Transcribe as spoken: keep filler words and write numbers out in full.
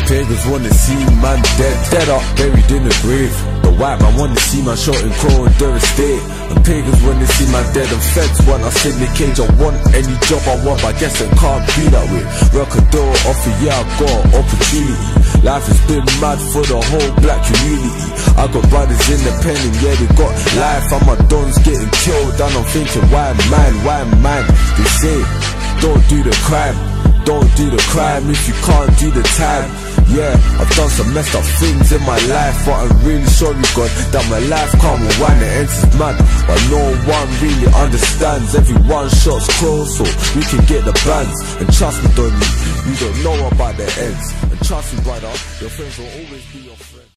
pagans wanna see man dead, dead up, buried in the grave. The white man wanna see man shot and crow and devastate. And pagans wanna see man dead, and feds want us in the cage. I want any job I want, but I guess it can't be that way. Work a door offer, yeah I got opportunity. Life has been mad for the whole black community. I got brothers independent, yeah they got life, and my dons getting killed. And I'm thinking, why man, why man? They say, don't do the crime, don't do the crime if you can't do the time. Yeah, I've done some messed up things in my life, but I'm really sorry God that my life can't rewind. The ends is mad, but no one really understands. Everyone shots close so we can get the bands. And trust me, don't you, you don't know about the ends. And trust me brother, your friends will always be your friends.